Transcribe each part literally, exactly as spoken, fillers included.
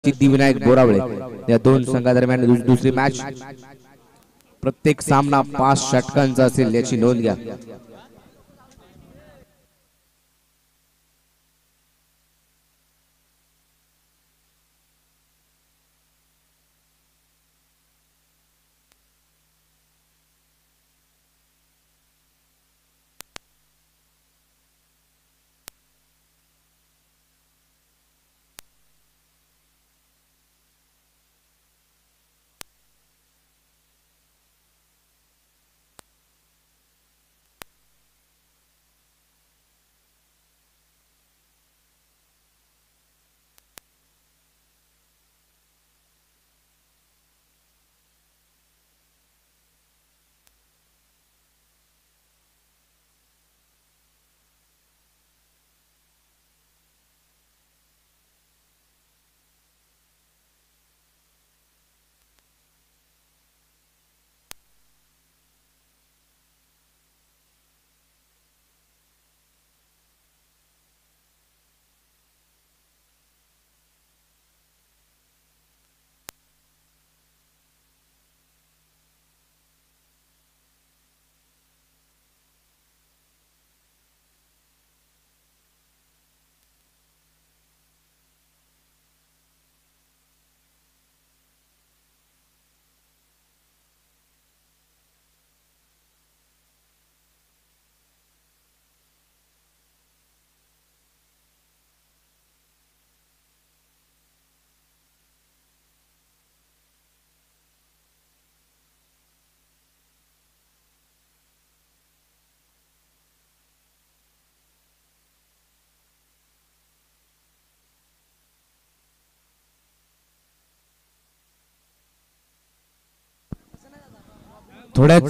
सिद्धिविनायक बोरावळे या दोन संघादरम्यान दुसरी मॅच प्रत्येक सामना पाच षटकांचा असेल याची नोंद घ्या। थोड्याच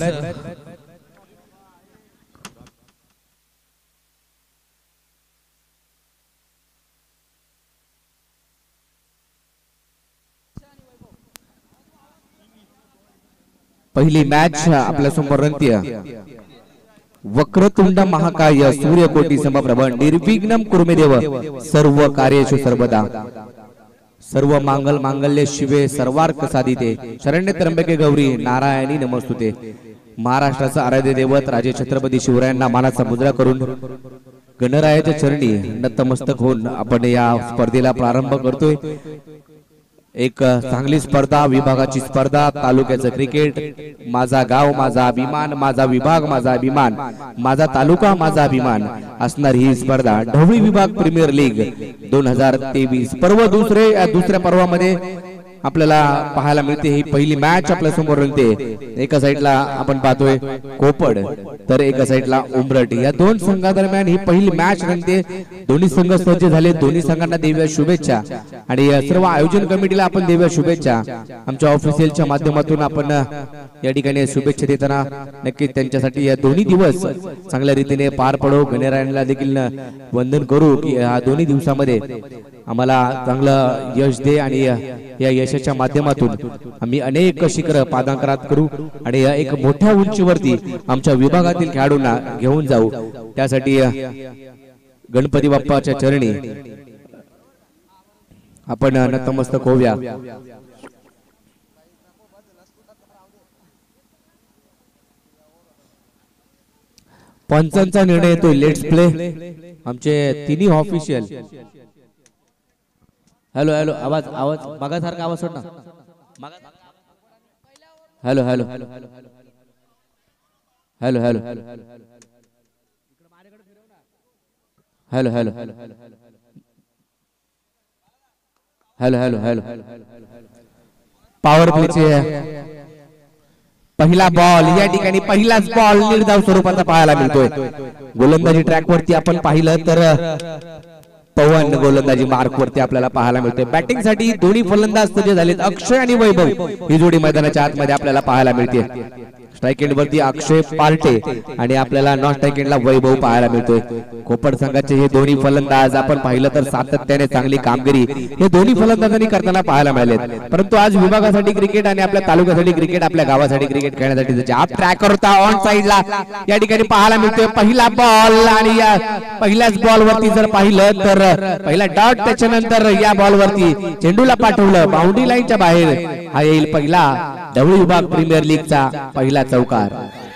पहिली मॅच आपल्या समोर रंगतीय। वक्रतुंड महाकाय सूर्यकोटी समप्रभ निर्विघ्नं कुरुमे देव सर्व कार्येषु सर्वदा सर्व मांगल मांगल्य शिवे सर्वार्थ साधिते शरण्य त्र्यंबके गौरी नारायणी नमस्तुते। महाराष्ट्राचा आराध्य दैवत राजे छत्रपती शिवरायांना मानाचा मुद्रा करून गणरायाच्या चरणी नतमस्तक होऊन आपण या स्पर्धेला प्रारंभ करतोय। एक चांगली स्पर्धा, विभागाची स्पर्धा, तालुक्याचं क्रिकेट, माझा गाव माझा अभिमान, माझा विभाग माझा अभिमान, माझा तालुका माझा अभिमान असणार ही स्पर्धा ढवळी विभाग प्रीमियर लीग दोन हजार तेवीस पर्व दुसरे दुसऱ्या पर्वामध्ये आपल्याला पाहायला मिळते। ही पहिली मॅच आपल्या समोर रंगते। एका साइडला आपण पाहतोय कोपड तर एका साइडला उमरट, या दोन संघादरम्यान ही पहिली मॅच रंगते। दोन्ही संघ सज्ज झाले, दोन्ही संघांना देऊया शुभेच्छा आणि सर्व आयोजन कमिटीला आपण देऊया शुभेच्छा। आमच्या ऑफिशियलच्या माध्यमातून आपण या ठिकाणी शुभेच्छा देताना नक्की त्यांच्यासाठी या दोन्ही दिवस चांगल्या रीतीने पार पडो, गणरायांना देखील वंदन करू की या दोन्ही दिवसामध्ये आम्हाला चांगलं यश दे आणि या यशाच्या माध्यमातून आम्ही अनेक शिखर पादांकरात करू आणि एक मोठ्या उंचीवरती आमच्या विभागातील खेळाडूंना घेऊन जाऊ। त्यासाठी गणपती बाप्पाच्या चरणी आपण नतमस्तक होऊया। पंचांचा निर्णय येतो, लेट्स प्ले। आमचे तिन्ही ऑफिशियल हॅलो हॅलो आवाज आवाज मागासारखा आवाज सोड ना। Hello hello hello hello hello hello hello hello hello power प्लेचे पहिला बॉल या ठिकाणी पहिलाच बॉल निर्धाव स्वरूपाचा पाहायला मिळतोय। गोलंदाजी ट्रॅक वरती आपण पाहिलं तर पवन गोलंदाजी मार्क वरती आपल्याला पाहायला मिळते। बॅटिंग साठी दोन्ही फलंदाज सज्ज झालेत, अक्षय आणि वैभव ही जोडी मैदानाच्या आतमध्ये आपल्याला पाहायला मिळते। स्ट्राइक एंड वरती अक्षय पार्टे आणि आपल्याला नॉन स्ट्राइक एंडला वैभव पाहायला मिळतोय. कोपड संघाचे हे दोन्ही फलंदाज आपण पाहिलं तर सातत्याने चांगली कामगिरी हे दोन्ही फलंदाजांनी करताना पाहायला मिळालेत. परंतु आज विभागासाठी क्रिकेट आणि आपल्या तालुक्यासाठी क्रिकेट आपल्या गावासाठी क्रिकेट खेळण्यासाठी त्याचे आप ट्रॅकर होता ऑन साइडला या ठिकाणी पाहायला मिळतोय. पहिला बॉल आणि या पहिल्याच बॉल वरती जर पाहिलं तर पहिला डॉट त्याच्यानंतर या बॉल वरती चेंडूला पाठवलं बाउंड्री लाईनच्या बाहेर. हा येईल पहिला ढवळी विभाग प्रीमियर लीगचा पहिला चौकार.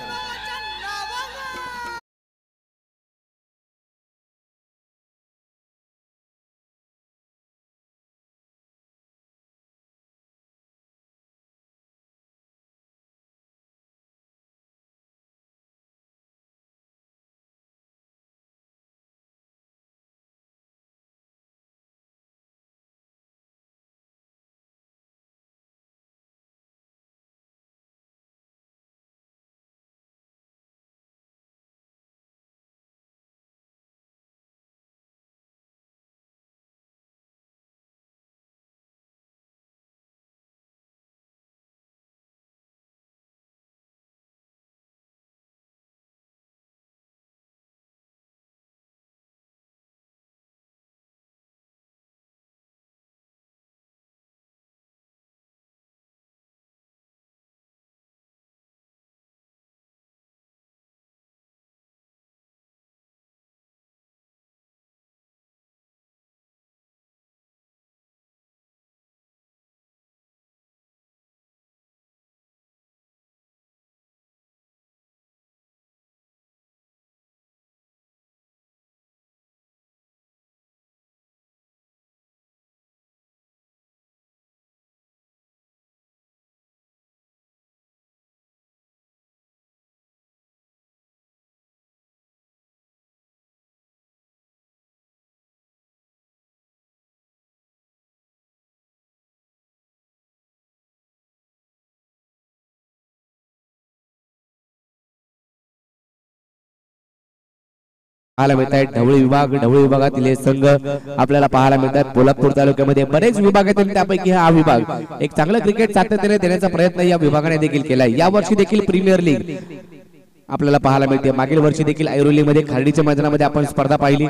पाहायला मिळत आहेत ढवळी विभाग ढवळी विभागातील हे संघ आपल्याला पाहायला मिळतात. पोलादपूर तालुक्यामध्ये बरेच विभाग आहेत त्यापैकी हा विभाग एक चांगलं क्रिकेट सातत्याने देण्याचा प्रयत्न या विभागाने देखील केलाय. या वर्षी देखील प्रीमियर लीग आपल्याला पाहायला मिळते. मागील वर्षी देखील ऐरोली मध्ये खार्डीच्या मैदानामध्ये आपण स्पर्धा पाहिली.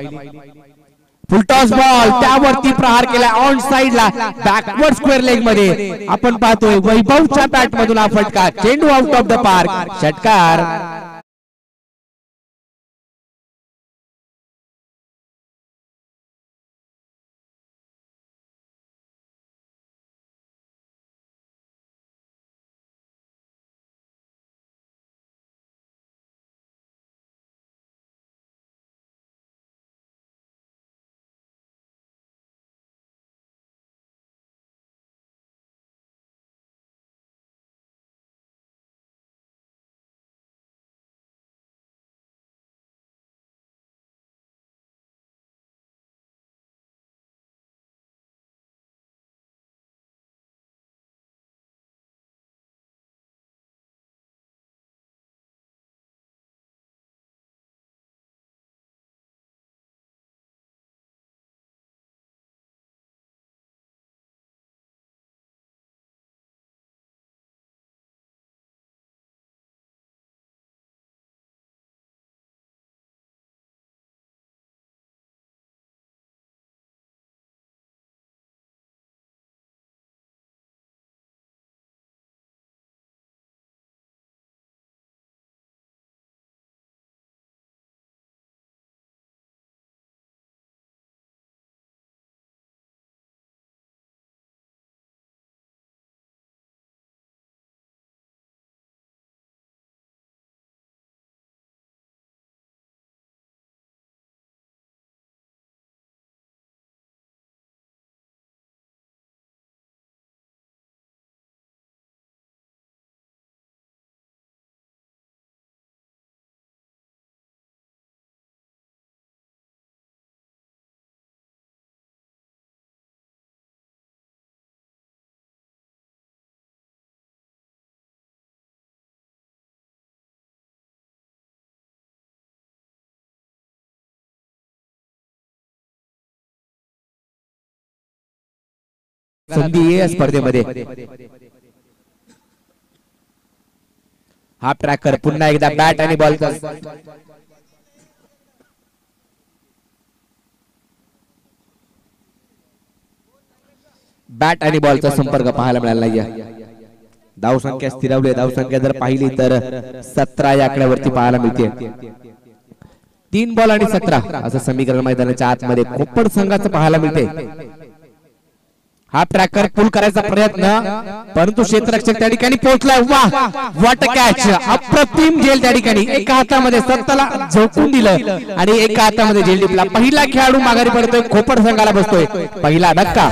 फुलटॉस बॉल त्यावरती प्रहार केला ऑन साइडला बॅकवर्ड स्क्वेअर लेग मध्ये आपण पाहतोय वैभवच्या बॅट मधून हा फटका चेंडू आउट ऑफ द पार्क षटकार. संधी या स्पर्धेमध्ये हा ट्रॅकर पुन्हा एकदा बॅट आणि बॉलचा बॅट आणि बॉलचा संपर्क पाहायला मिळाला नाहीये. धाव संख्या स्थिरावली. धाव संख्या जर पाहिली तर सतरा या आकड्यावरती पाहायला मिळते. तीन बॉल आणि सतरा असं समीकरण मैदानाच्या आतमध्ये कोप्पड संघाचं पाहायला मिळते. हा ट्रॅकर पुल करायचा प्रयत्न परंतु क्षेत्ररक्षक त्या ठिकाणी पोहोचलाय. वा व्हॉट कॅच. अप्रतिम झेल त्या ठिकाणी. एका हातामध्ये सत्ताला झोकून दिलं आणि एका हातामध्ये झेल टिपला. पहिला खेळाडू माघारी पडतोय. कोप्पड संघाला बसतोय पहिला धक्का.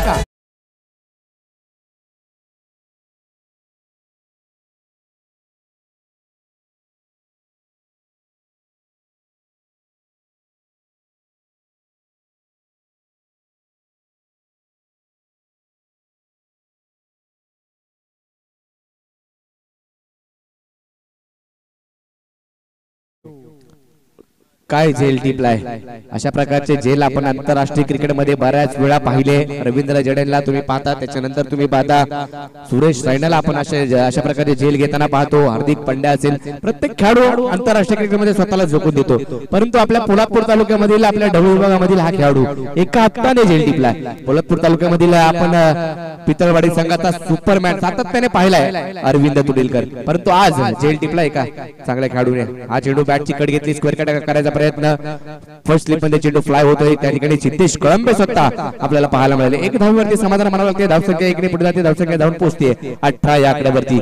काय झेल टिपलाय. अशा प्रकारचे झेल आपण आंतरराष्ट्रीय क्रिकेटमध्ये बऱ्याच वेळा पाहिले. रवींद्र जडेजाला तुम्ही पाहता, त्याच्यानंतर तुम्ही पाहता सुरेश रैनाला आपण अशा अशा प्रकारचे झेल घेताना पाहतो. हार्दिक पांड्या असेल, प्रत्येक खेळाडू आंतरराष्ट्रीय क्रिकेटमध्ये स्वतःला झोकून देतो. परंतु आपल्या पोलादपूर तालुक्यामधील आपल्या ढवळी विभागामधील हा खेळाडू एका हाताने झेल टिपलाय. पोलादपूर तालुक्यामधील आपण पितळवाडी संघाचा सुपरमॅन सातत्याने पाहिलाय अरविंद तुडीलकर, परंतु आज झेल टिपलाय का चांगल्या खेळाडूने. हा चेंडू बॅटची कड घेतली, स्क्वेअर कट करायचा प्रयत्न. फर्स्ट स्लिप मध्ये चेंडू फ्लाय होतोय. त्या ठिकाणी सिद्धेश कळंबे स्वतः आपल्याला पाहायला मिळाले. एक धाववरती समाधान मानावं लागते. धावसंख्या एकने पुढे जाते. धावसंख्या धावून पोहोचते अठरा या आकड्यावरती.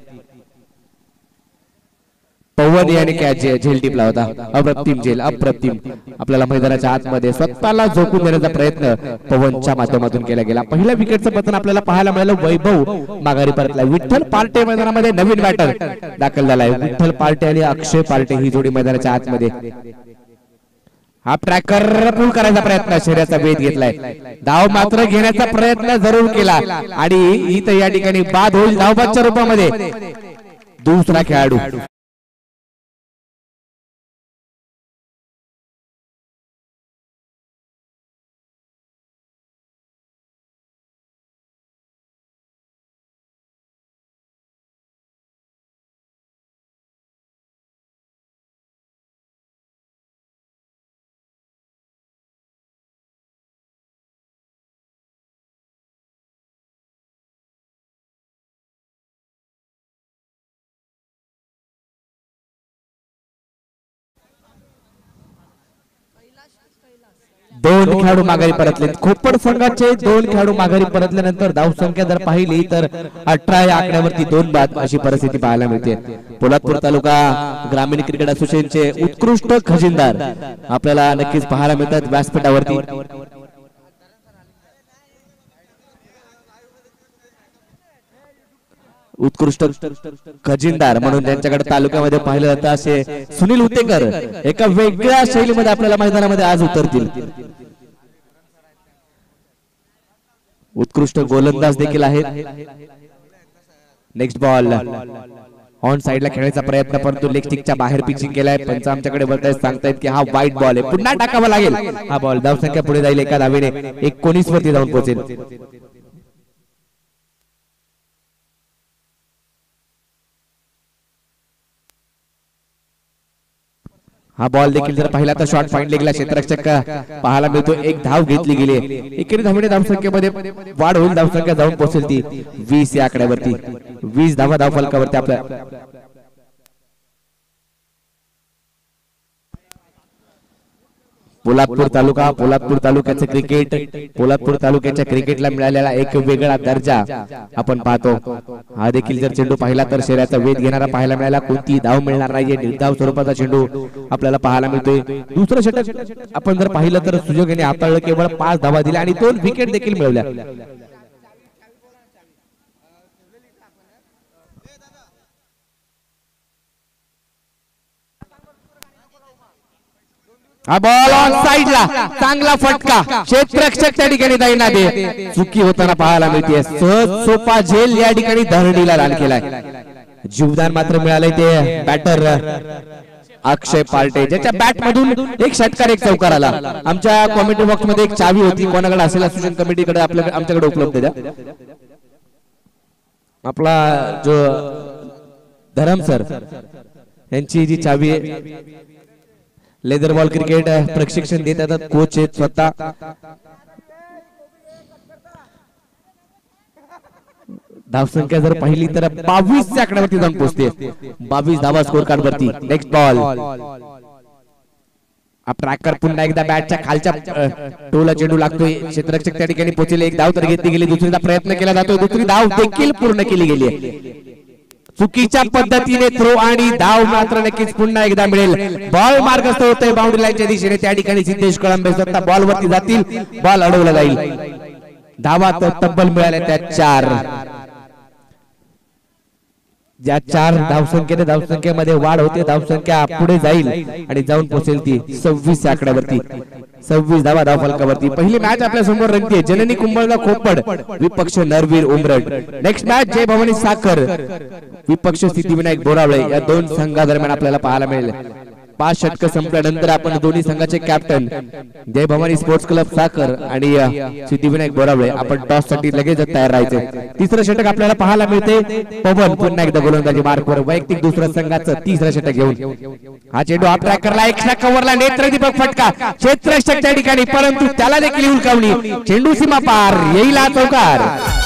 पवन याने कॅच झेल टिपला होता. अप्रतिम झेल, अप्रतिम. आपल्याला मैदानाच्या आतमध्ये स्वतःला झोकून देण्याचा प्रयत्न पवनच्या माध्यमातून केला गेला. पहिल्या विकेटचं पतन आपल्याला पाहायला मिळालं. वैभव माघारी परतला. विठ्ठल पार्टे मैदानामध्ये नवीन बॅटर दाखल झालाय. विठ्ठल पार्टे आणि अक्षय पार्टे ही जोडी मैदानाच्या आतमध्ये. हा ट्रॅकर पूल करायचा प्रयत्न, शर्यतीचा वेध घेतलाय. धाव मात्र घेण्याचा प्रयत्न जरूर केला आणि इथं या ठिकाणी बाद होईल धावबादच्या रूपामध्ये दुसरा खेळाडू. दोन खेळाडू माघारी परतले. खोपड संघाचे दोन खेळाडू माघारी परतल्यानंतर धाव संख्या जर पाहिली तर अठरा या आकड्यावरती दोन बाद अशी परिस्थिती पाहायला मिळते. पोलादपूर तालुका ग्रामीण क्रिकेट असोसिएशनचे उत्कृष्ट खजिनदार आपल्याला नक्कीच पाहायला मिळतात व्यासपीठावरती. उत्कृष्ट खजिनदार म्हणून त्यांच्याकडे तालुक्यामध्ये पाहिलं जातं असे सुनील उतेकर एका वेगळ्या शैलीमध्ये आपल्याला मैदानामध्ये आज उतरतील. उत्कृष्ट गोलंदाज देखील आहेत. नेक्स्ट बॉल ऑन साइडला खेळण्याचा प्रयत्न, परंतु लेग स्टिकच्या बाहेर पिचिंग केलाय. पंच आमच्याकडे बोलतायत, सांगतायत की हा वाईट बॉल आहे, पुन्हा टाकावा लागेल. हा बॉल धावसंख्या पुढे जाईल एका धावेने एकोणीस वरती जाऊन पोहोचेल. हा बॉल देखील जर पाहिला तर शॉर्ट पॉइंट लेगला क्षेत्ररक्षक पाहायला मिळतो. एक धाव घेतली गेली. एकेरी धावणे धावसंख्येमध्ये वाढ होईल. धावसंख्या जाऊन पोहोचेल ती वीस या आकड्यावरती. वीस धावा धाव फलकावरती आपल्या पोलादपूर तालुका, पोलादपूर तालुक्याचे क्रिकेट, पोलादपूर तालुक्याच्या क्रिकेटला मिळालेला एक वेगळा दर्जा आपण पाहतो. हा देखील जर चेंडू पाहिला तर शर्यतीचा वेध घेणारा पाहायला मिळाला. कोणती धाव मिळणार नाहीये. निर्धाव स्वरूपाचा चेंडू आपल्याला पाहायला मिळतोय. दुसरं षटक आपण जर पाहिलं तर सुजोग यांनी हाताळलं. केवळ पाच धावा दिल्या आणि दोन विकेट देखील मिळवल्या. हा बॉल ऑन साइडला, चांगला फटका. क्षेत्ररक्षक त्या ठिकाणी दैना दे चुकी होताना पाहायला मिळते. सहज सोपा झेल या ठिकाणी धरणीला लाल केलाय. जीवदान मात्र मिळालंय ते बॅटर अक्षय पार्टे, ज्याच्या बॅट मधून एक षटकार एक चौकार आला. आमच्या कॉमेंट्री बॉक्स मध्ये एक चावी होती, कोणाकडे असेल असोसिएशन कमिटीकडे आपल्या आमच्याकडे उपलब्ध द्या. आपला जो धरम सर यांची जी चावी आहे लेदर बॉल क्रिकेट प्रशिक्षण देत आहेत कोच आहेत स्वतः धावसंख्या जर पाहिली तर बावीस च्या आकड्यावरती जाऊन पोहोचते बावीस धावा स्कोर कार्ड वरती नेक्स्ट बॉल ट्रॅकर पुन्हा एकदा बॅटच्या खालच्या टोला चेंडू लागतोय क्षेत्ररक्षक त्या ठिकाणी पोहोचले एक धाव तर घेतली गेली दुसरीदा प्रयत्न केला जातोय दुसरी धाव देखील पूर्ण केली गेली आहे चुकीच्या पद्धतीने थ्रो आणि धाव मात्र नक्कीच पुन्हा एकदा मिळेल बॉल मार्गस्थ होतोय बाउंड्री लाईनच्या दिशेने त्या ठिकाणी सिद्धेश कळंबे स्वतः बॉल वरती जातील बॉल अडवला जाईल धावा तब्बल मिळाल्या त्या चार ज्या चार धावसंख्येने धावसंख्येमध्ये वाढ होते धावसंख्या पुढे जाईल आणि जाऊन पोहोचेल ती सव्वीस आकड्यावरती सव्वीस धावा धाव फलकावरती पहिली मॅच आपल्या समोर रंगते जननी कुंभळगा खोपड विपक्ष नरवीर उमरड नेक्स्ट मॅच जय भवानी साखर विपक्ष सिद्धिविनायक बोरावळे या दोन संघादरम्यान आपल्याला पाहायला मिळेल पाच षटक संपल्यानंतर आपण दोन्ही संघाचे captain Jai Bhavani sports club Sakhar आणि सिद्धिविनायक बोरावळे आपण टॉस साठी लगेच तयार राहायचे तिसरं षटक आपल्याला पाहायला मिळते पवन पुन्हा एकदा गोलंदाजी मार्कवर वैयक्तिक दुसऱ्या संघाचं तिसरं षटक घेऊन हा चेंडू हा ट्रॅकरला एक्स्ट्रा कव्हरला नेत्रदीपक फटका क्षेत्ररक्षक त्या ठिकाणी परंतु त्याला देखील उलकावली चेंडू सीमा पार येईल हा चौकार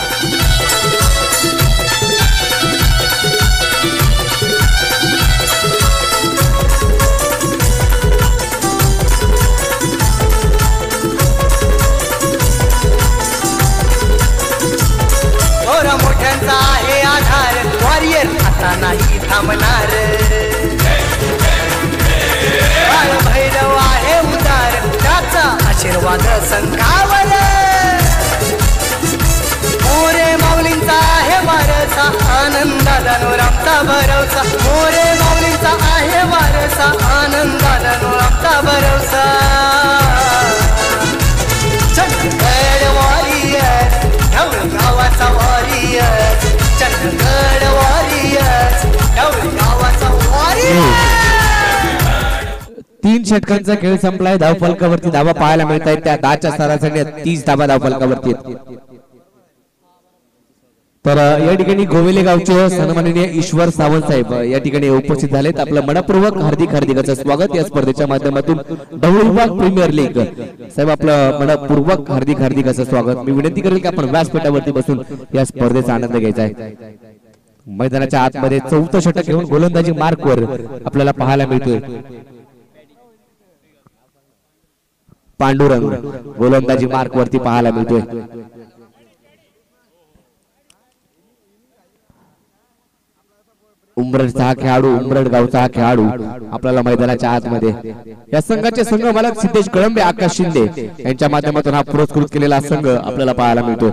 मोठ्यांचा आहे आधार वॉरियर आता नाही थांबणार भैरव आहे उदार त्याचा आशीर्वाद संघावर मोरे माऊलींचा आहे वारसा आनंदाला नोरामचा भरवसा मोरे माऊलींचा आहे वारसा आनंदाला नोरामचा भरवसा चंदगड वॉरियर ढवळी गावाचा वॉरियर चंदगड वॉरियर ढवळी गावाचा वॉरियर तीन षटकांचा खेळ संपलाय धाव फलकावरती धावा पाहायला मिळत आहेत त्या दहाच्या सरासरी तीस धावा धाव फलकावरती तर या ठिकाणी गोवेले गावचे सन्माननीय ईश्वर सावंत साहेब या ठिकाणी उपस्थित झालेत आपलं मनपूर्वक हार्दिक हार्दिकाचं स्वागत या स्पर्धेच्या माध्यमातून ढवळी विभाग प्रीमियर लीग साहेब आपलं मनपूर्वक हार्दिक हार्दिकाचं स्वागत मी विनंती करेल की आपण व्यासपीठावरती बसून या स्पर्धेचा आनंद घ्यायचा आहे मैदानाच्या आतमध्ये चौथं षटक घेऊन गोलंदाजी मार्कवर आपल्याला पाहायला मिळतोय पांडुरंग गोलंदाजी मार्क वरती पाहायला मिळतोय उमरडचा हा खेळाडू उमरड गावचा हा खेळाडू आपल्याला मैदानाच्या आतमध्ये या संघाचे संघ मालक सिद्धेश कळंबे आकाश शिंदे यांच्या माध्यमातून हा पुरस्कृत केलेला संघ आपल्याला पाहायला मिळतो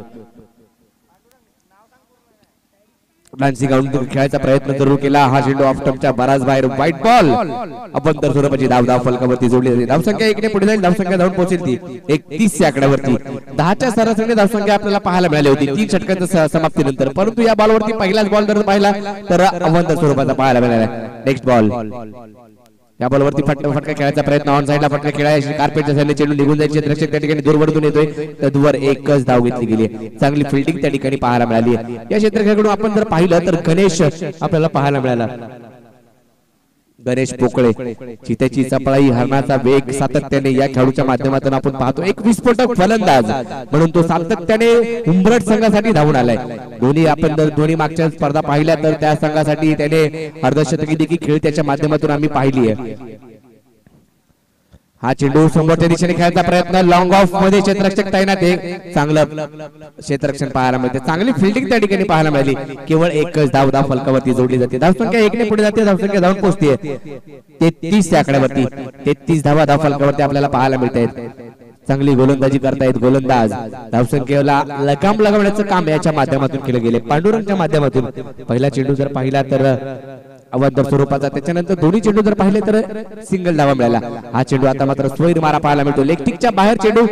डान्सिंग गाऊन खेळायचा प्रयत्न सुरू केला हा चेंडू ऑफ स्टंपच्या बराच बाहेर व्हाईट बॉल आपण तर स्वरूपाची धाव धाव फलकावरती जोडली जाते धावसंख्या एकने पुढे जाईल धावसंख्या जाऊन पोहोचेल ती एकतीस च्या आकड्यावरती दहाच्या सरासरी धावसंख्या आपल्याला पाहायला मिळाली होती तीन षटकांच्या समाप्तीनंतर परंतु या बॉलवरती पहिलाच बॉल जर पाहिला तर अवंत स्वरूपाचा पाहायला मिळाला नेक्स्ट बॉल या बॉलवरती फटका फटका खेळायचा प्रयत्न ऑन साइडला फटका खेळायची कार्पेटच्या साईडने चेंडू निघून जायचे क्षेत्ररक्षक त्या ठिकाणी दूरवरतून येतोय तद्वर एकच धाव घेतली गेली चांगली फिल्डिंग त्या ठिकाणी पाहायला मिळाली या क्षेत्ररक्षकाकडून आपण जर पाहिलं तर गणेश आपल्याला पाहायला मिळाला गणेश पोकळे चितेची चपळाई हरणाचा वेग सातत्याने या खेळाडूच्या माध्यमातून आपण पाहतो एक विस्फोटक फलंदाज म्हणून तो सातत्याने उंबरठ संघासाठी धावून आलाय दोन्ही आपण जर दोन्ही मागच्या स्पर्धा पाहिल्या तर त्या संघासाठी त्याने अर्धशतकी देखील खेळ त्याच्या माध्यमातून आम्ही पाहिली आहे हा चेंडू समोरच्या दिशेने खेळायचा प्रयत्न लॉंग ऑफ मध्ये क्षेत्ररक्षक तैनात आहे चांगलं क्षेत्ररक्षण पाहायला मिळते चांगली फिल्डिंग त्या ठिकाणी पाहायला मिळाली केवळ एकच धाव धाव फलकावरती जोडली जाते धावसंख्या एकने पुढे जाते धावसंख्या जाऊन पोहोचते तेहतीस या आकड्यावरती तेहतीस धावा धाव फलकावरती आपल्याला पाहायला मिळत आहेत चांगली गोलंदाजी करतायत गोलंदाज धावसंख्येला लगाम लगावण्याचं काम याच्या माध्यमातून केलं गेले पांडुरंगच्या माध्यमातून पहिला चेंडू जर पाहिला तर अवंतर स्वरूपाचा त्याच्यानंतर दोन्ही चेंडू जर पाहिले तर सिंगल धावा मिळाला हा चेंडू आता मात्र स्वैर मारा पाहायला मिळतो लेगटिकच्या बाहेर चेंडू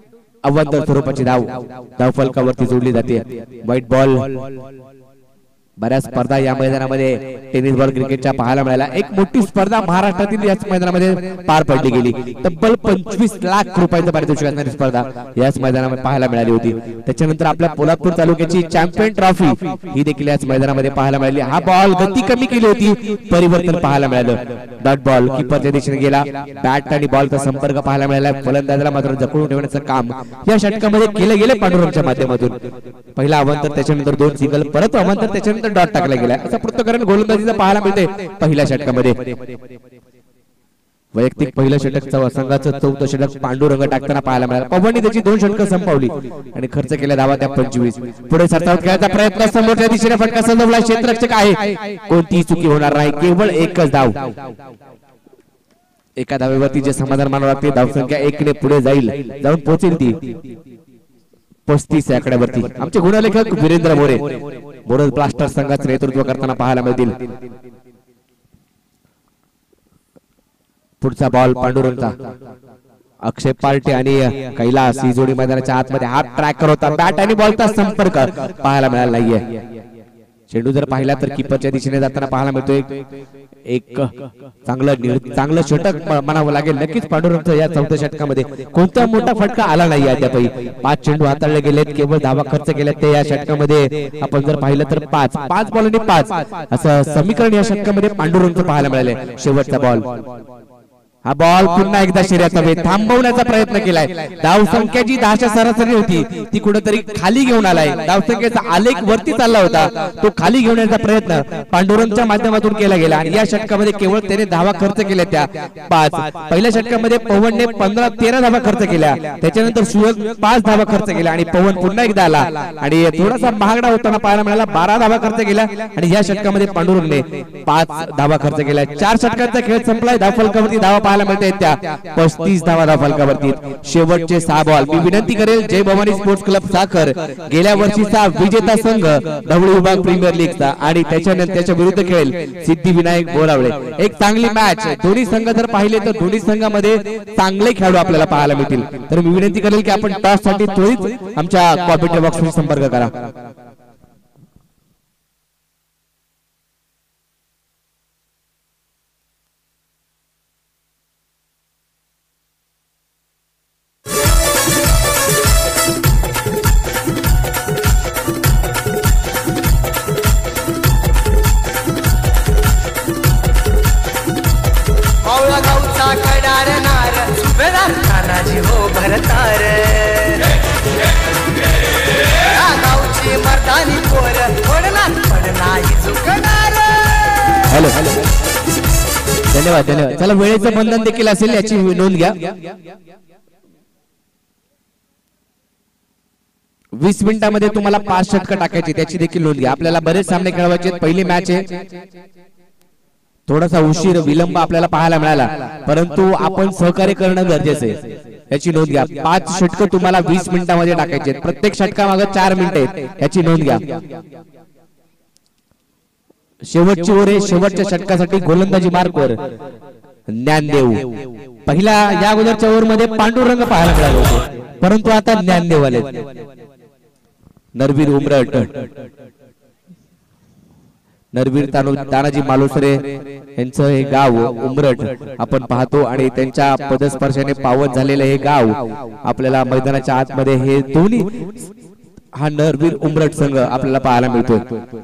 अवंतर स्वरूपाची धाव धाव फलकावरती जोडली जाते व्हाईट बॉल बऱ्याच स्पर्धा या मैदानामध्ये टेनिस बॉल क्रिकेटच्या पाहायला मिळाल्या. एक मोठी स्पर्धा महाराष्ट्रातील याच मैदानामध्ये पार पडली गेली. तब्बल पंचवीस लाख रुपयांचं पारितोषिक असणारी स्पर्धा याच मैदानामध्ये पाहायला मिळाली होती. त्याच्यानंतर आपल्या पोलादपूर तालुक्याची चॅम्पियन ट्रॉफी ही देखील याच मैदानामध्ये पाहायला मिळाली. हा बॉल गती कमी केली होती, परिवर्तन पाहायला मिळालं. डॉट बॉल किपरच्या दिशेने गेला. बॅट आणि बॉलचा संपर्क पाहायला मिळाला. फलंदाजाला मात्र जखडून ठेवण्याचं काम या षटकामध्ये केलं गेले पांडुरंगच्या माध्यमातून. पहिला अवांतर, त्याच्यानंतर दोन सिंगल, परत अवांतर, त्याच्यानंतर डॉट टाकला गेला. असं पृथक्करण गोलंदाजीचं पाहायला मिळते पहिल्या षटकामध्ये. वैयक्तिक पहिलं षटक संघाचं चौथं षटक पांडुरंग टाकताना पाहायला मिळालं. पवनने त्याची दोन षटकं संपवली आणि खर्च केला धावा त्या पंचवीस. पुढे सरसावत खेळायचा प्रयत्न, समोरच्या दिशेने फटका संपवला. क्षेत्ररक्षक आहे, कोणतीही चुकी होणार नाही, केवळ एकच धाव. एका धावेवरती जे समाधान मानावं लागते, धावसंख्या एक ने पुढे जाईल, जाऊन पोहोचेल ती पस्तीस आकड्यावरती. आमचे गुणलेखक वीरेंद्र मोरे बोरज ब्लास्टर संघाचं नेतृत्व करताना पाहायला मिळतील. पुढचा बॉल पांडुरंगचा. अक्षय पार्टे आणि कैलास ही जोडी मैदानाच्या आतमध्ये हात ट्रॅकर होता. बॅट आणि बॉलचा संपर्क पाहायला मिळाला नाहीये. चेंडू जर पाहिला तर किपरच्या दिशेने जाताना पाहायला मिळतोय. एक चांगलं चांगलं षटक म्हणावं लागेल नक्कीच पांडुरंगचं या चौथ्या षटकामध्ये. कोणता मोठा फटका आला नाही अद्यापही. पाच चेंडू हाताळले गेलेत, केवळ धावा खर्च केल्यात ते या षटकामध्ये. आपण जर पाहिलं तर पाच पाच बॉल आणि पाच असं समीकरण या षटकामध्ये पांडुरंगचं पाहायला मिळाले. शेवटचा बॉल, हा बॉल पुन्हा एकदा शर्यत थांबवण्याचा प्रयत्न केलाय. धाव संख्या जी दहाच्या सरासरी होती ती कुठेतरी खाली घेऊन आलाय. धाव संख्येचा आलेख वरती चालला होता, तो खाली घेण्याचा प्रयत्न पांडुरंगच्या माध्यमातून केला गेला. आणि या षटकामध्ये केवळ त्याने धावा खर्च केल्या त्या पाच. पहिल्या षटकामध्ये पवनने पंधरा तेरा धावा खर्च केल्या, त्याच्यानंतर सुयोग पाच धावा खर्च केल्या आणि पवन पुन्हा एकदा आला आणि थोडासा महागडा होताना पाहायला मिळाला. बारा धावा खर्च केल्या आणि या षटकामध्ये पांडुरंगने पाच धावा खर्च केल्या. चार षटकांचा खेळ संपलाय. धाव फलकावरती धावा पाहायला मिळते त्या पस्तीस धावा धाव फलकावरती. शेवटचे सहा बॉल. मी विनंती करेल जय भवानी स्पोर्ट्स क्लब साखर गेल्या वर्षीचा विजेता संघ धवळी विभाग प्रीमियर लीगचा आणि त्याच्यानंतर त्याच्या विरुद्ध खेळेल सिद्धिविनायक बोरावळे. एक चांगली मॅच. दोन्ही संघ जर पाहिले तर दोन्ही संघामध्ये चांगले खेळाडू आपल्याला पाहायला मिळतील. तर मी विनंती करेल की आपण टॉस साठी त्वरित आमच्या कॉम्प्युटर बॉक्सशी संपर्क करा. भरतार गावची मर्दानी पोर पडणार पडणार झुकणार. हॅलो हॅलो धन्यवाद धन्यवाद. चला वेळेचं बंधन देखील असेल याची नोंद घ्या. वीस मिनिटांमध्ये तुम्हाला पाच षटकं टाकायची त्याची देखील नोंद घ्या. आपल्याला बरेच सामने खेळवायचे. पहिली मॅच आहे, थोडासा उशीर विलंब आपल्याला पाहायला मिळाला, परंतु आपण सहकार्य करणं गरजेचं आहे याची नोंद घ्या. पाच षटकं तुम्हाला वीस मिनिटांमध्ये टाकायचे. प्रत्येक षटकामागे चार मिनिटं आहेत याची नोंद घ्या. शेवटची ओव्हर आहे. शेवटच्या षटकासाठी गोलंदाजी मार्कवर ज्ञानदेव. पहिला या अगोदरच्या ओव्हर मध्ये पांडुरंग पाहायला मिळाले होते, परंतु आता ज्ञानदेव आले. नरवीर उमरट, नरवीर तानाजी मालुसरे यांचं हे गाव उमरट आपण पाहतो आणि त्यांच्या पदस्पर्शाने पावन झालेलं हे गाव आपल्याला मैदानाच्या आतमध्ये हे दोन्ही हा नरवीर उमरट संघ आपल्याला पाहायला मिळतो.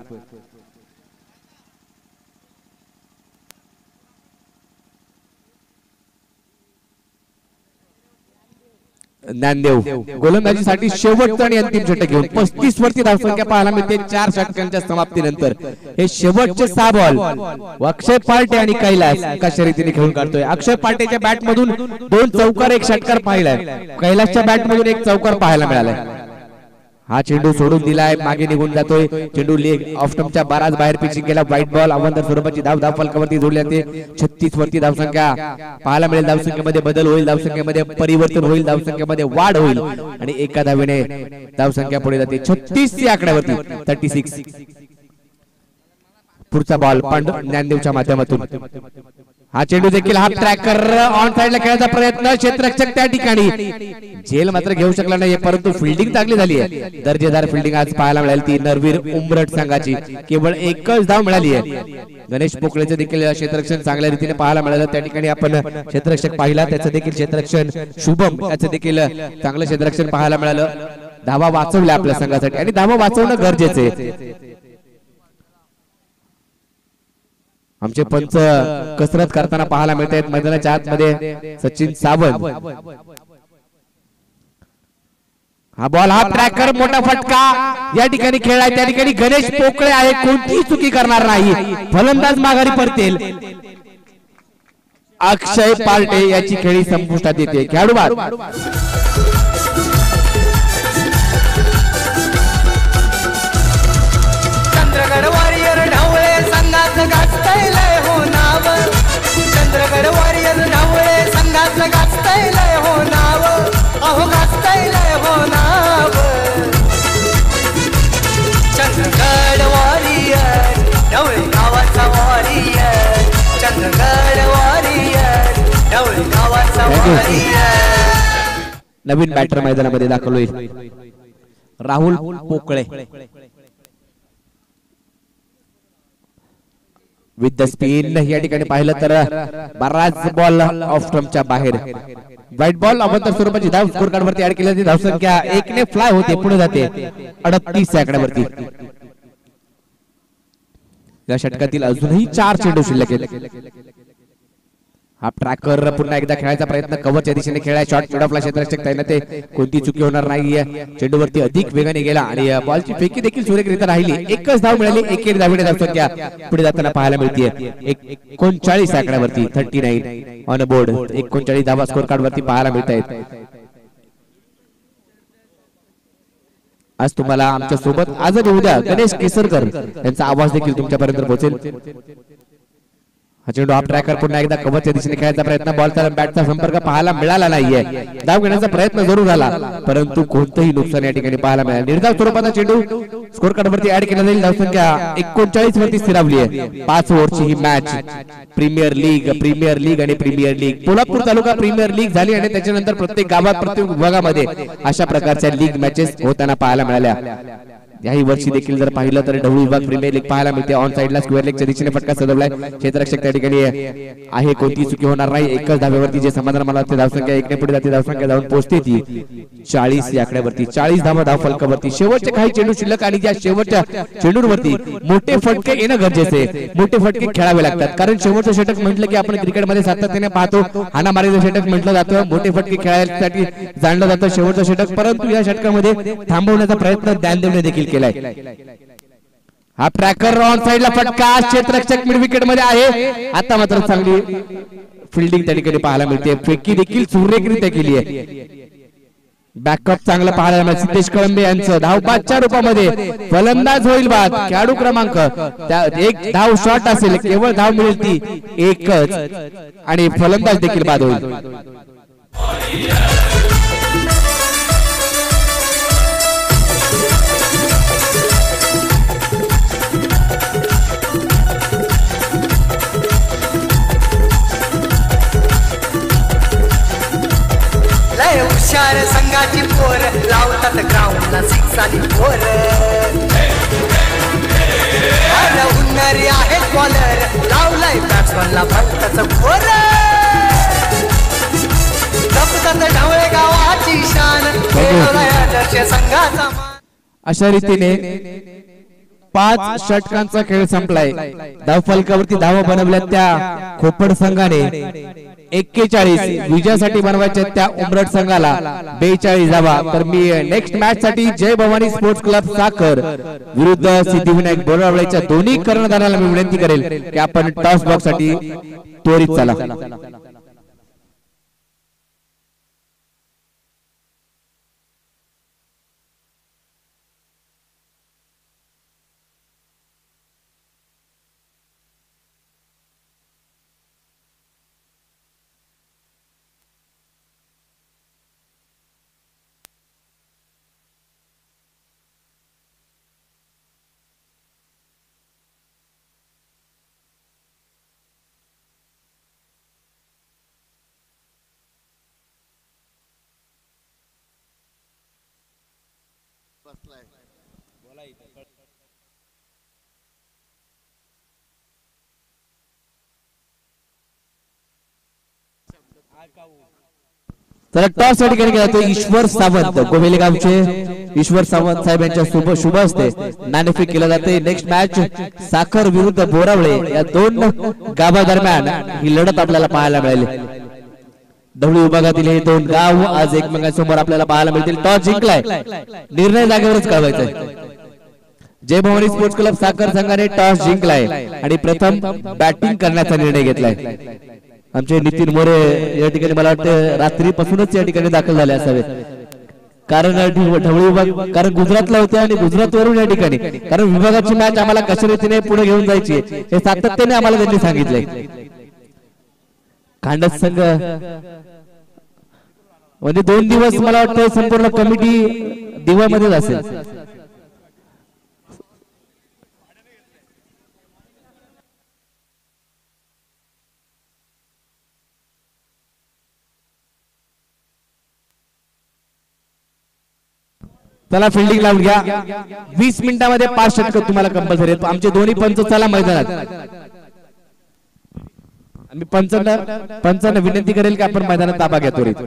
ज्ञानदेव गोलंदाजीसाठी शेवटचं आणि अंतिम षटक घेऊन पस्तीस वरती धावसंख्या पाहायला मिळते चार षटकांच्या समाप्तीनंतर. हे शेवटचे सहा बॉल अक्षय पार्टे आणि कैलास कशा रीतीने खेळून काढतोय. अक्षय पार्टेच्या बॅट मधून दोन चौकार एक षटकार पाहिलाय, कैलासच्या बॅट मधून एक चौकार पाहायला मिळालाय. हा चेंडू सोडून दिलाय, मागे निघून जातोय. चेंडू लेग ऑफ स्टंपच्या बाराच बाहेर पिचिंग केला. व्हाईट बॉल अवंतर स्वरूपाची धाव धाव फलकावरती जोडली जाते. छत्तीस वरती धावसंख्या पाहायला मिळेल. धावसंख्येमध्ये बदल होईल, धावसंख्येमध्ये परिवर्तन होईल, धावसंख्येमध्ये वाढ होईल आणि एका धावेने धावसंख्या पुढे जाते छत्तीस च्या आकड्यावरती थर्टी सिक्स. पुढचा बॉल पांडु ज्ञानदेवच्या माध्यमातून. हा चेंडू देखील हाफ ट्रॅकर ऑन साइडला खेळायचा प्रयत्न, क्षेत्ररक्षक त्या ठिकाणी झेल मात्र घेऊ शकला नाही, परंतु फिल्डिंग चांगली झाली आहे. दर्जेदार फिल्डिंग आज पाहायला मिळाली ती नरवीर उमरट संघाची. केवळ एकच धाव मिळाली आहे. गणेश पोकळेचं देखील क्षेत्ररक्षण चांगल्या रीतीने पाहायला मिळालं. त्या ठिकाणी आपण क्षेत्ररक्षक पाहिला, त्याचं देखील क्षेत्ररक्षण शुभम याचं देखील चांगलं क्षेत्ररक्षण पाहायला मिळालं. धावा वाचवल्या आपल्या संघासाठी आणि धावा वाचवणं गरजेचं आहे. आमचे पंच कसरत करताना पाहायला मिळत आहेत मैदानाच्या आतमध्ये. सचिन सावंत, हा बॉल हा ट्रॅकर, मोठा फटका या ठिकाणी खेळलाय. त्या ठिकाणी गणेश पोकळे आहे, कोणतीही चुकी करणार नाही. फलंदाज माघारी परतेल. अक्षय पार्टे याची खेळी संपुष्टात येते. खेळाडू बाद. चंद्रगड वॉरियर ढवळे संघाचं गाजतंय हो नाव. चंद्रगड वॉरियर ढवळे संघाचं गाजतंय हो नाव. अहो गाजतंय हो नाव. चंद्रगड वॉरियर ढवळे गावाचा वॉरियर. चंद्रगड वॉरियर ढवळे गावाचा वॉरियर. नवीन बॅटर मैदानामध्ये दाखल होईल Rahul Pokale with the spin. या ठिकाणी पाहिलं तर बराच बॉल ऑफ स्टंपच्या बाहेर. व्हाईट बॉल अवंतर स्वरूपाची धाव स्कोर कार्ड वरती ऍड केली जाते. धाव संख्या एक ने फ्लाय होते, पुढे जाते अडतीस आकड्यावरती. या षटकातील अजूनही चार चेंडू शिल्लक आहेत. हा ट्रॅकर पुन्हा एकदा खेळायचा प्रयत्न, कव्हरच्या दिशेने खेळाय. शॉट मिडऑफला क्षेत्ररक्षक तैनाते, कोणती चुकी होणार नाहीये. चेंडूवरती अधिक वेगाने गेला आणि बॉलची फेकी देखील सुरेखरित्या राहिली. एकच धाव मिळाली, एकेरी धावीने धाव संख्या पुढे जाताना पाहायला मिळते एकोणचाळीस आकड्यावरती. Thirty nine on board. एकोणचाळीस धावा स्कोर कार्ड वरती पाहायला मिळत आहेत. आज तुम्हाला आमच्या सोबत आज आणि उद्या गणेश केसरकर यांचा आवाज देखील तुमच्यापर्यंत पोहोचेल. हा चेंडू हाफ ट्रॅकर पुन्हा एकदा कव्हरच्या दिशेने खेळायचा प्रयत्न. बॉलचा बॅटचा संपर्क पाहायला मिळाला नाहीये. धाव घेण्याचा प्रयत्न जरूर झाला, परंतु कोणतंही नुकसान या ठिकाणी पाहायला मिळालं. निर्धाव स्वरूपाचा चेंडू स्कोर कार्ड वरती ऍड केला जाईल. धाव संख्या एकोणचाळीस वरती स्थिरावली आहे. पाच ओव्हरची ही match. Premier league, premier league आणि premier league. Solapur taluka premier league झाली आणि त्याच्यानंतर प्रत्येक गावात, प्रत्येक विभागामध्ये अशा प्रकारच्या लीग मॅचेस होताना पाहायला मिळाल्या. याही वर्षी देखील जर पाहिलं तर ढवळी विभाग प्रीमियर लीग पाहायला मिळते. ऑन साइडला स्क्वेअर लेगच्या दिशेने फटका सजवलाय. क्षेत्ररक्षक त्या ठिकाणी आहे, कोणती चुकी होणार नाही. एकच धाब्यावरती जे समाधान मला वाटते. धावसंख्या एकने पुढे जाते. धावसंख्या जाऊन पोहोचते ती चाळीस या आकड्यावरती. चाळीस धावा धाव फलकावरती. शेवटचे काही चेंडू शिल्लक आणि त्या शेवटच्या चेंडूवरती मोठे फटके येणं गरजेचे आहे. मोठे फटके खेळावे लागतात, कारण शेवटचं षटक म्हटलं की आपण क्रिकेटमध्ये सातत्याने पाहतो, हाणामारीचं षटक म्हटलं जातं, मोठे फटके खेळायसाठी जाणलं जातं शेवटचं षटक. परंतु या षटकामध्ये थांबवण्याचा प्रयत्न ध्यानदेवने देखील केलाय. हा ट्रॅकर ऑन साइडला फटका. क्षेत्ररक्षक मिड विकेट मध्ये आहे. आता मात्र चांगली फिल्डिंग त्या ठिकाणी पाहायला मिळते. फेकी देखील सुरेखरित्या केली आहे. बॅकअप चांगला पाहायला मिळाला. सिद्धेश कळंबे यांचं धाव पाचच्या रूपामध्ये फलंदाज होईल बाद. खेळाडू क्रमांक एक धाव शॉट असेल, केवळ धाव मिळेल ती एकच आणि फलंदाज देखील बाद होईल. लय हुशार संघाची पोर लावतात ग्राउंडला सिक्स आणि फोर. हुन्नरी आहे बॉलर लावलाय बॅट्समनला भलताच फोर. जपतात ढवळे गावाची शान, संघाचा. अशा रीतीने पाच षटकांचा खेळ संपलाय. धाव फलकावरती धावा बनवल्या त्या खोपड संघाने एक्केचाळीस, विजयासाठी बनवायच्या त्या उमरट संघाला बेचाळीस धावा. तर मी नेक्स्ट मॅच साठी जय भवानी स्पोर्ट्स क्लब साखर विरुद्ध सिद्धिविनायक बोरावळेच्या दोन्ही कर्णधाराला मी विनंती करेल की आपण टॉस बॉक्स साठी त्वरित चला. तर टॉस या ठिकाणी केला तो ईश्वर सावंत गोवेले गावचे ईश्वर सावंत साहेब यांच्या शुभ शुभ असते नाणेफेक केला जाते. नेक्स्ट मॅच साखर विरुद्ध बोरावळे या दोन गावा दरम्यान ही लढत आपल्याला पाहायला मिळाली. ढवळी विभागातील हे दोन गाव आज एकमेकांसमोर आपल्याला पाहायला मिळतील. टॉस जिंकलाय, निर्णय जागेवरच कळवायचा आहे. जय भवानी स्पोर्ट्स क्लब साखर संघाने टॉस जिंकलाय आणि प्रथम बॅटिंग करण्याचा निर्णय घेतलाय. आमचे नितीन मोरे या ठिकाणी मला वाटतं रात्रीपासूनच या ठिकाणी दाखल झाले असावे, कारण ढवळी विभाग कारण गुजरातला होते आणि गुजरात वरून या ठिकाणी कारण विभागाची मॅच आम्हाला कशा रीतीने पुढे घेऊन जायची हे सातत्याने आम्हाला त्यांनी सांगितलंय. खांडस संघ म्हणजे दोन दिवस मला वाटतं संपूर्ण कमिटी दिवामध्येच असेल. चला फिल्डिंग लावून घ्या. वीस मिनिटांमध्ये पाच षटक तुम्हाला कंपल्सरी आहेत. आमचे दोन्ही पंच चला मैदानात. आम्ही पंचांना पंचांना विनंती करेल की आपण मैदानात ताबा घ्या त्वरित.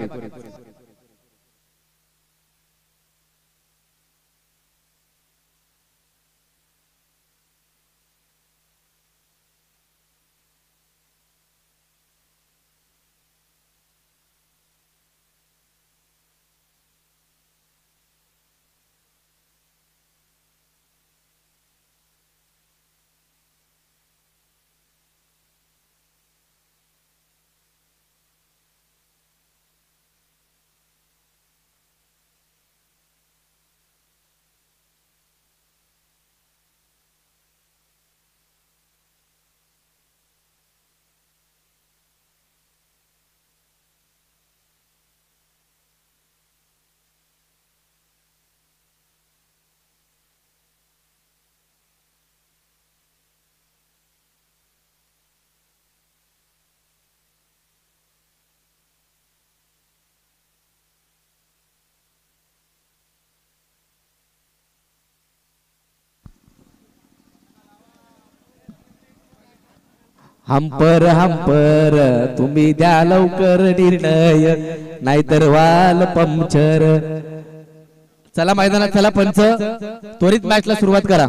हंपर हंपर तुम्ही द्या लवकर निर्णय नाहीतर वाल पंक्चर. चला मैदानात चला पंच, त्वरित मॅचला सुरुवात करा.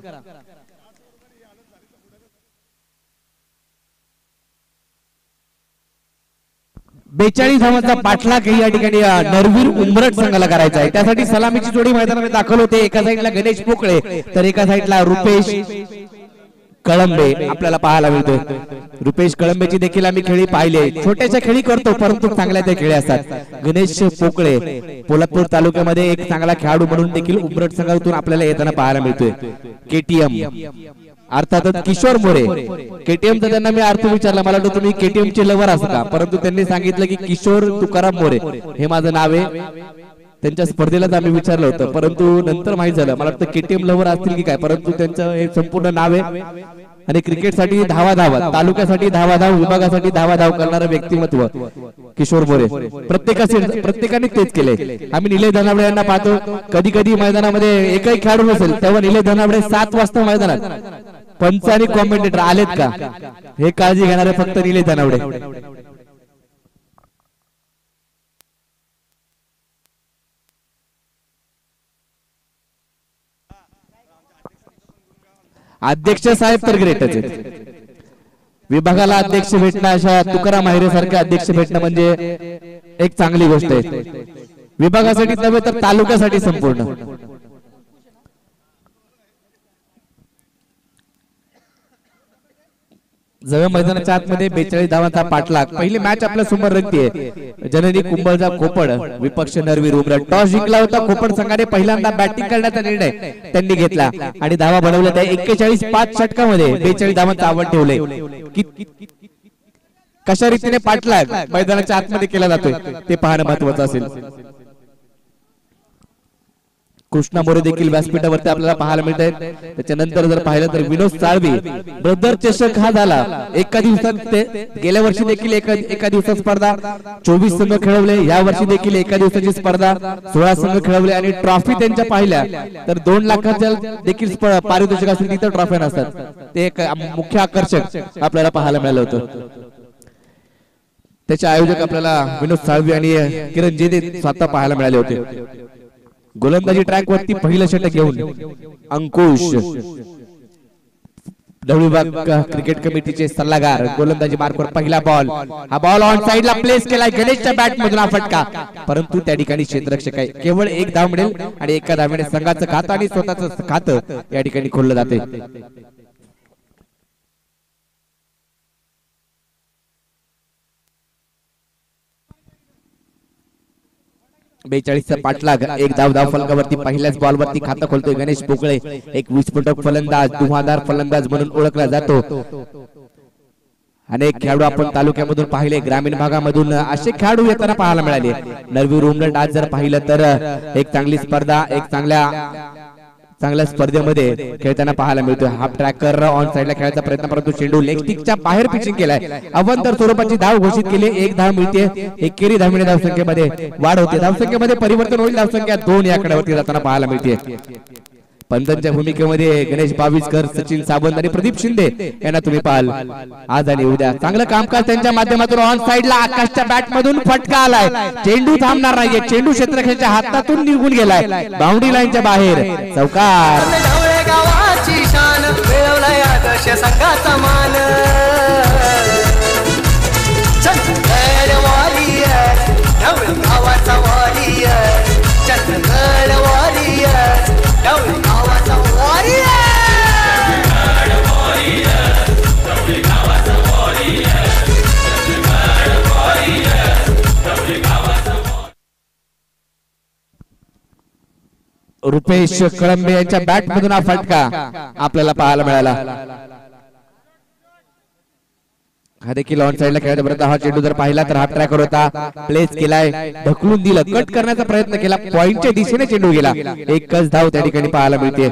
बेचाळीस धावांचा पाठलाग या ठिकाणी नरवीर उंबरट संघाला करायचा आहे. त्यासाठी सलामीची जोडी मैदानामध्ये दाखल होते. एका साईडला गणेश पोकळे तर एका साईडला रुपेश कळंबे आपल्याला पाहायला मिळतोय. रुपेश कळंबेची देखील आम्ही खेळी पाहिले. छोट्याशा खेळी करतो परंतु चांगल्या त्या खेळी असतात. गणेश पोकळे पोलादपूर तालुक्यामध्ये एक चांगला खेळाडू म्हणून देखील उंबरट संघातून आपल्याला येताना पाहायला मिळतोय. केटीएम अर्थातच किशोर मोरे. केटीएमचा त्यांना मी अर्थ विचारला, मला वाटतं तुम्ही केटीएम चे लवर असं का, परंतु त्यांनी सांगितलं की किशोर तुकाराम मोरे हे माझं नाव आहे. त्यांच्या स्पर्धेलाच आम्ही विचारलं होतं परंतु नंतर माहित झालं मला वाटतं केटीएम लवर असतील की काय, परंतु त्यांचं हे संपूर्ण नाव आहे. आणि क्रिकेटसाठी धावा धावा, तालुक्यासाठी धावा धाव, विभागासाठी धावा धाव करणारं व्यक्तिमत्व किशोर मोरे. प्रत्येकाचे प्रत्येकाने तेच केले. आम्ही निलेश धनावडे यांना पाहतो, कधी कधी मैदानामध्ये एकही खेळाडू नसेल तेव्हा निलेश धनावडे सात वाजता मैदानात. पंच आणि कॉमेंटेटर आलेत का हे काळजी घेणारे फक्त निलेश धनावडे. अध्यक्ष साहेब तर ग्रेटच आहेत. विभागाला अध्यक्ष भेटणं, अशा तुकाराम आहिरे सारखे अध्यक्ष भेटणं म्हणजे एक चांगली गोष्ट आहे. विभागासाठी नव्हे तर तालुक्यासाठी संपूर्ण. जवळ मैदानाच्या आतमध्ये बेचाळीस धावांचा पाठलाग. पहिली मॅच आपल्या समोर रंगतीये. जननी कुंभलचा खोपड विपक्ष नरवीर उमरट. टॉस जिंकला होता खोपड संघाने. पहिल्यांदा बॅटिंग करण्याचा निर्णय त्यांनी घेतला आणि धावा बनवल्या. त्या एक्केचाळीस पाच षटकामध्ये बेचाळीस धावांचा आव्हान ठेवले. कशा रीतीने पाठलाग मैदानाच्या आतमध्ये केला जातोय ते पाहणं महत्वाचं असेल. कृष्णा मोरे देखील व्यासपीठावरती आपल्याला पाहायला मिळत आहेत. त्याच्यानंतर जर पाहिलं तर विनोद साळवी ब्रदर चषक हा झाला एका दिवसात. ते गेल्या वर्षी देखील एका एका दिवसात स्पर्धा चोवीस संघ खेळवले, या वर्षी देखील एका दिवसाची स्पर्धा सोळा संघ खेळवले आणि ट्रॉफी त्यांच्या पाहिल्या तर दोन लाखाच्या देखील पारितोषिक असून तिथं ट्रॉफी नसतात. ते एक मुख्य आकर्षक आपल्याला पाहायला मिळालं होतं. त्याचे आयोजक आपल्याला विनोद साळवी आणि किरण जेदे स्वतः पाहायला मिळाले होते. गोलंदाजी ट्रॅक वरती पहिलं षटक घेऊन अंकुश ढवळी विभाग क्रिकेट कमिटीचे सल्लागार गोलंदाजी मार्कवर पहिला बॉल. हा बॉल ऑन साइडला प्लेस केलाय. गणेशच्या बॅट मधून हा फटका, परंतु त्या ठिकाणी क्षेत्ररक्षक आहे. केवळ एक धाव मिळेल आणि एका धावेने संघाचं खातं आणि स्वतःचं खातं या ठिकाणी खोललं जाते. बेचाळीसचा पाठलाग, एक धाव धाव फलकावरती पहिल्याच बॉल वरती खातं खोलतोय गणेश पोकळे. एक विस्फोटक फलंदाज, धुवाधार फलंदाज म्हणून ओळखला जातो. अनेक खेळाडू आपण तालुक्यामधून पाहिले, ग्रामीण भागामधून असे खेळाडू येताना पाहायला मिळाले. नरवी रुमलट आज जर पाहिलं तर एक चांगली स्पर्धा, एक चांगल्या चांगल्या स्पर्धेमध्ये खेळताना पाहायला मिळतोय. हाफ ट्रॅकर ऑन साइडला खेळायचा प्रयत्न, परंतु चेंडू लेग स्टिकच्या बाहेर पिचिंग केलाय. अवंतर स्वरूपाची धाव घोषित केली. एक धाव मिळते. एकेरी धावणे धावसंख्येमध्ये वाढ होते. धावसंख्येमध्ये परिवर्तन होईल. धावसंख्या दोन या आकड्यावरती जाताना पाहायला मिळते. पंचांच्या भूमिकेमध्ये गणेश बाविस्कर, सचिन सावंत आणि प्रदीप शिंदे यांना तुम्ही पाहाल आज आणि उद्या. चांगलं कामकाज त्यांच्या माध्यमातून. ऑन साइडला आकाशच्या बॅट मधून फटका आलाय. चेंडू थांबणार नाहीये. चेंडू क्षेत्ररक्षकाच्या हातातून निघून गेलाय बाउंड्री लाईनच्या बाहेर. चौकार. गावाची शान मिळवलाय आदर्श संघाचा मान. चंद्रगड वॉरियर, ढवळी गावाचा वॉरियर. चंद्रगड वॉरियर, ढवळी गावाचा वॉरियर. रुपेश कळंबे यांच्या बॅट मधून हा फटका आपल्याला पाहायला मिळाला. हा देखील ऑन साइडला खेळत परंतु हा चेंडू जर पाहिला तर हाफ ट्रॅकर होता. प्लेस केलाय, ढकलून दिलं, कट करण्याचा प्रयत्न केला. पॉइंटच्या दिशेने चेंडू गेला. एकच धाव त्या ठिकाणी पाहायला मिळते.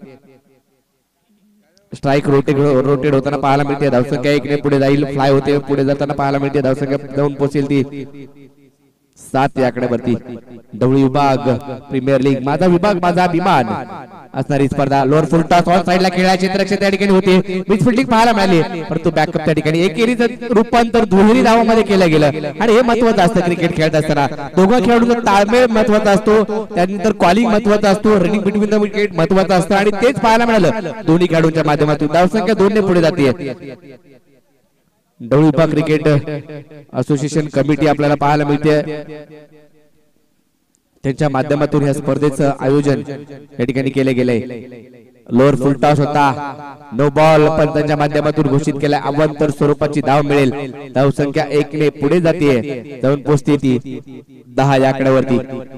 स्ट्राइक रोटेट रोटेट होताना पाहायला मिळते. धावसंख्या एकने पुढे जाईल. फ्लाय होते, पुढे जाताना पाहायला मिळते. धावसंख्या जाऊन पोहोचेल ती सात या आकड्यावरती. ढवळी विभाग प्रीमियर लीग, माझा विभाग माझा अभिमान असणारी स्पर्धा. लोअर फुल टॉस ऑन साइडला खेळायचे क्षेत्ररक्षक त्या ठिकाणी होते. मिडफिल्डिंग पाहायला मिळाली, परंतु बॅकअप त्या ठिकाणी एकेरीचं रूपांतर दुहेरी धावांमध्ये केलं गेलं आणि हे महत्वाचं असतं क्रिकेट खेळत असताना. दोघं खेळाडूंचा ताळमेळ महत्वाचा असतो, त्यानंतर कॉलिंग महत्वाचा असतो, रनिंग बिटवीन द विकेट महत्वाचं असतं आणि तेच पाहायला मिळालं दोन्ही खेळाडूंच्या माध्यमातून. धावसंख्या दोनने पुढे जाते. ढवळी विभाग क्रिकेट असोसिएशन कमिटी आपल्याला पाहायला मिळते. त्यांच्या माध्यमातून या स्पर्धेचं आयोजन या ठिकाणी केले गेले. लोअर फुल टॉस होता, नो बॉल पण त्यांच्या माध्यमातून घोषित केला. अवांतर स्वरूपाची धाव मिळेल. धावसंख्या एक ने पुढे जाते, जाऊन पोहोचते ती दहा या आकड्यावरती.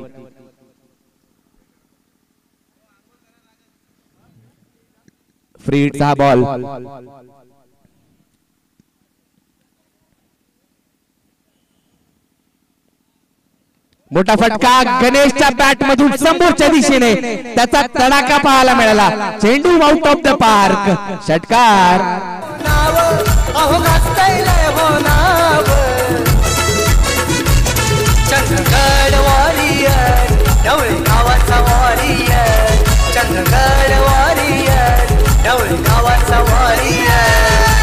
Free हिटचा ball. मोठा फटका गणेशच्या बॅट मधून समोरच्या दिशेने त्याचा तडाखा पाहायला मिळाला. चेंडू आउट ऑफ द पार्क. षटकार. नाव अहो गाजतंय हो नाव. चंद्रगड वॉरियर, ढवळी गावाचा वॉरियर. चंद्रगड वॉरियर, ढवळी गावाचा वॉरियर.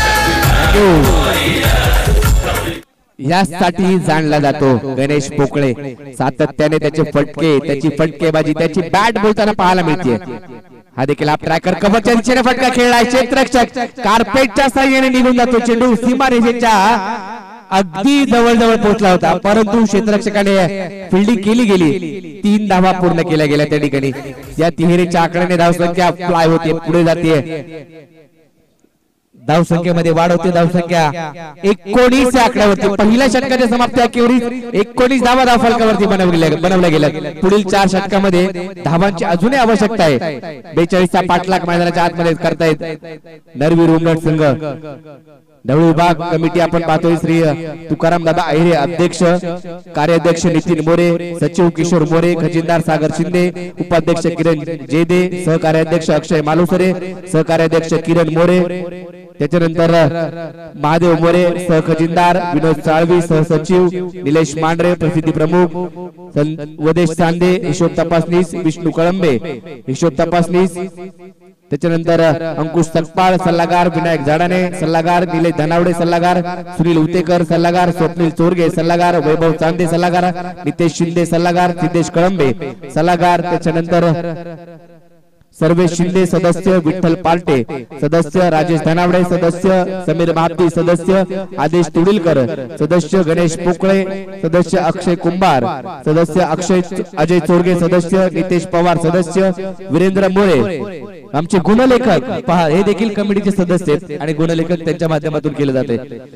यासाठी जाणला जातो गणेश पोकळे. सातत्याने त्याचे फटके, त्याची फटकेबाजी, त्याची बॅट बोलताना पाहायला मिळते. हा देखील आप ट्रॅकर कव्हरच्या दिशेने फटका खेळलाय. क्षेत्ररक्षक कार्पेटच्या साह्याने निघून जातो. चेंडू सीमारेषेच्या अगदी जवळ जवळ पोहोचला होता, परंतु क्षेत्ररक्षकाने फिल्डिंग केली गेली. तीन धावा पूर्ण केल्या गेल्या त्या ठिकाणी. या तिहेरीच्या आकड्याने धावसंख्या फ्लाय होते, पुढे जाते. धावसंख्येमध्ये वाढ होते. धावसंख्या एकोणीस या आकड्यावरती. पहिल्या षटकाच्या समाप्ती अखेरीस एकोणीस धावा धाव फलकावरती बनवल्या बनवल्या गेल्या. पुढील चार षटकामध्ये धावांची अजूनही आवश्यकता आहे. बेचाळीसचा पाठलाग मैदानाच्या आतमध्ये करतायत नरवी रुमलट संघ. ढवळी विभाग कमिटी आपण पाहतोय श्री तुकाराम दादा अहिरे अध्यक्ष, कार्याध्यक्ष नितीन मोरे, सचिव किशोर मोरे, खजिनदार सागर शिंदे, उपाध्यक्ष किरण जेदे, सहकार्याध्यक्ष अक्षय मालुसरे, सहकार्याध्यक्ष किरण मोरे, त्याच्यानंतर महादेव मोरे, सहखजिनदार विनोद साळवी, सहसचिव निलेश मांढरे, प्रसिद्धी प्रमुख वदेश चांदे, हिशोब तपासनीस विष्णू कळंबे, हिशोब तपासनीस, त्याच्यानंतर अंकुश सकपाळ सल्लागार, विनायक झाडाने सल्लागार, निलेश धनावडे सल्लागार, सुनील उतेकर सल्लागार, स्वप्नील चोरगे सल्लागार, वैभव चांदे सल्लागार, नितेश शिंदे सल्लागार, सिद्धेश कळंबे सल्लागार, त्याच्यानंतर सर्वेश शिंदे सदस्य, विठ्ठल पालटे सदस्य, राजेश धनावडे सदस्य, समीर महात्ती सदस्य, आदेश तुडीलकर सदस्य, गणेश पोकळे सदस्य, अक्षय कुंभार सदस्य, अक्षय अजय चोरगे सदस्य, नितेश पवार सदस्य, वीरेंद्र मोरे आमचे गुणलेखक पहा हे देखील कमिटीचे सदस्य आहेत आणि गुणलेखन त्यांच्या माध्यमातून केले जाते।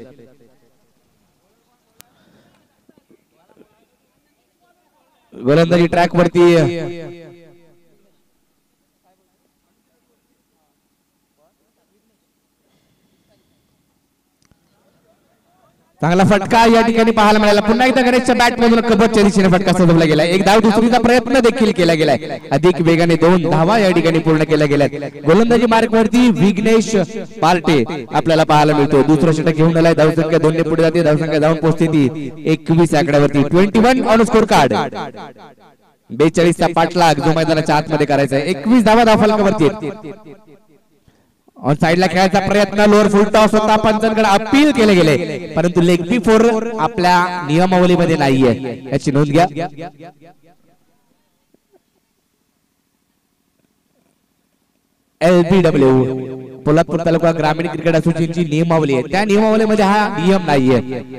गोलंदाजी ट्रॅक वरती चांगला फटका या ठिकाणी पाहायला मिळाला। पुन्हा एकदा गणेशच्या बॅट मधून कबड्डीच्या दिशेने फटका सोडवला गेला। एक धाव दुसरीचा प्रयत्न देखील केला गेलाय। अधिक वेगाने दोन धावा या ठिकाणी पूर्ण केल्या गेल्यात। गोलंदाजी मार्ग वरती विघ्नेश पार्टे आपल्याला पाहायला मिळतो। दुसरा षटक घेऊन आलाय। धावसंख्या दोन ने पुढे जाते। धावसंख्या धावून पोहोचते ती एकवीस आकड्यावरती। एकवीस ऑन स्कोर कार्ड। बेचाळीस चा पाठलाग जो मैदानाच्या आतमध्ये करायचा आहे। एकवीस धावा धावफलकावरती। ऑन साइडला खेळायचा प्रयत्न, लोअर फुल टॉस होता, पंचांकडे अपील केले गेले परंतु लेग बी फोर आपल्या नियमावलीमध्ये नाहीये, याची नोंद घ्या। एलबीडब्ल्यू पोलादपूर तालुका ग्रामीण क्रिकेट असोसिएशनची नियमावली आहे, त्या नियमावलीमध्ये हा नियम नाहीये।